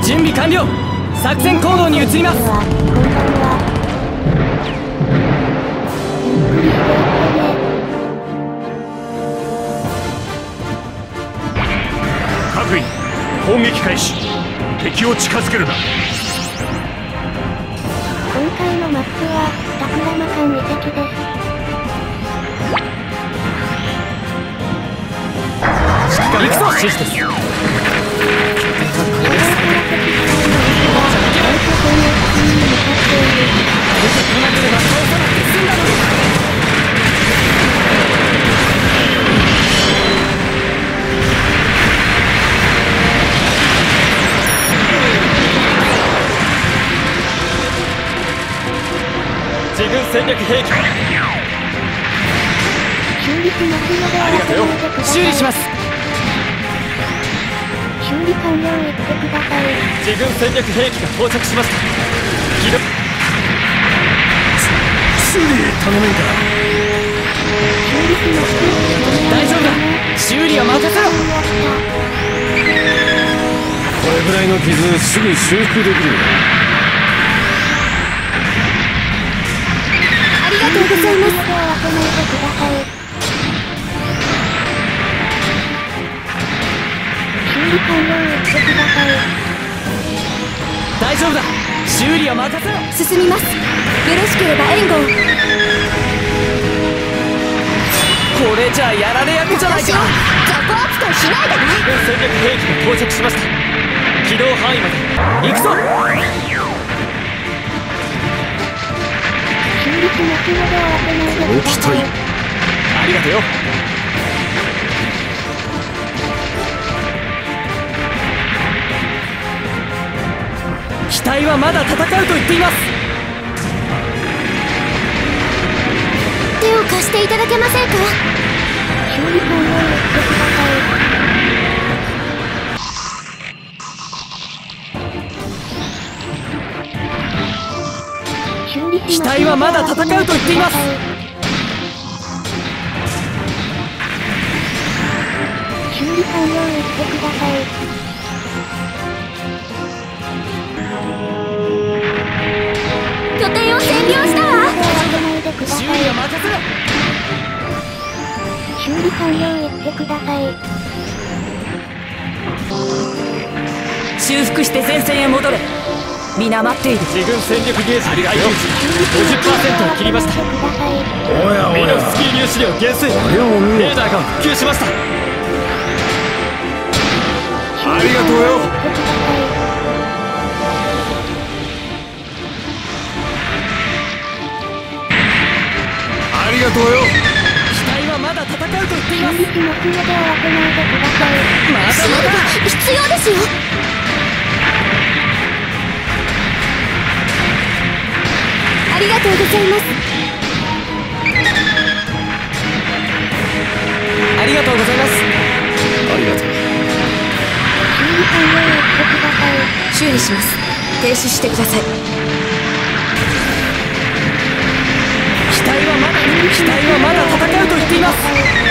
準備完了。作戦行動に移ります。 各員攻撃開始。敵を近づけるな。 今回のマップはタクラマ間2敵です。 行くぞ。指示です。自軍戦略兵器。ありがとうよ。修理します。 修理完了言ってください。 自軍戦略兵器が到着しました。起動。 修理頼めんか。 修理します。 大丈夫だ。修理は任せろ。 これぐらいの傷すぐ修復できる。 ありがとうございます。修理完了言ってください。 大丈夫だ。修理は任せろ。 進みます。よろしければ援護を。 これじゃあやられ役じゃないか。 雑魚扱いしないでね。 自軍戦略兵器が到着しました。起動範囲まで行くぞ。 修理しますので慌てないでください。 ありがとうよ。機体はまだ戦うと言っています。 手を貸していただけませんか。修理完了言ってください。 機体はまだ戦うと言っています。 修理完了言ってください。拠点を占領したわ。 修理は任せろ。 修理完了言ってください。 修復して前線へ戻れ。皆待っている。自軍戦力ゲージの耐久値 50% を切りました。 おやおや。 ミノフスキー粒子量減衰。レーダーが復旧しました。 ありがとうよ。ありがとうよ。 機体はまだ戦うと言っています。 修理しますので慌てないでください。 まだまだ必要ですよ。ありがとうございます。 ありがとうございます。 ありがとう。 修理完了言ってください。 修理します。停止してください。 機体はまだ戦うと言っています。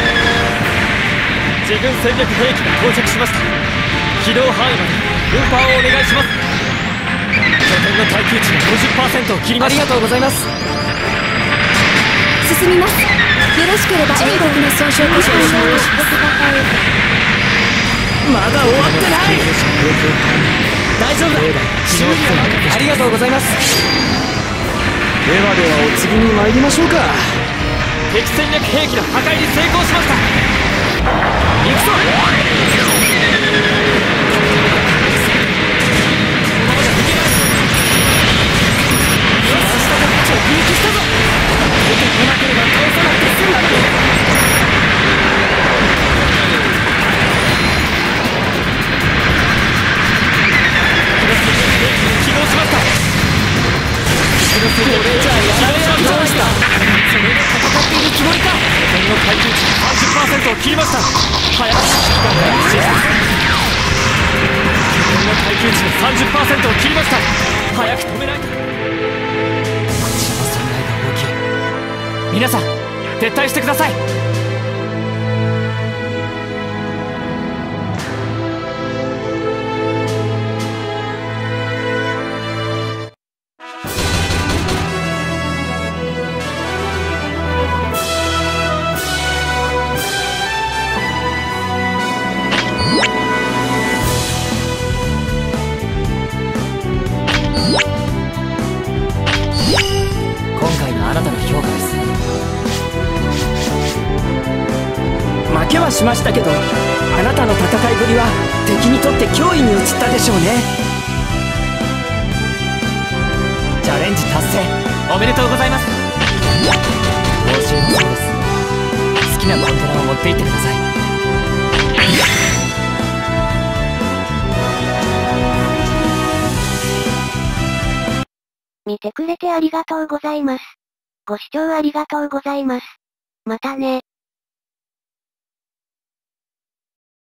自軍戦略兵器が到着しました。起動範囲まで運搬をお願いします。拠点の耐久値が 50% を切りました。ありがとうございます。 進みます。よろしければ致命的な損傷故障をします。 まだ終わってない。大丈夫だ。修理はありがとうございます。 ではではお次に参りましょうか。 敵戦略兵器の破壊に成功しました。行くぞ。直撃したぞ。出てこなければ倒さなくて済んだのに。起動しました。これじゃやられ役じゃないか。それで戦っているつもりか。拠点の耐久値 30% を切りました。早く指示。拠点の耐久値の 30% を切りました。早く止めないと。皆さん撤退してください。 しましたけど、あなたの戦いぶりは敵にとって脅威に移ったでしょうね。チャレンジ達成おめでとうございます。報酬もそうです。好きなコンテナを持って行ってください。 見てくれてありがとうございます。ご視聴ありがとうございます。またね。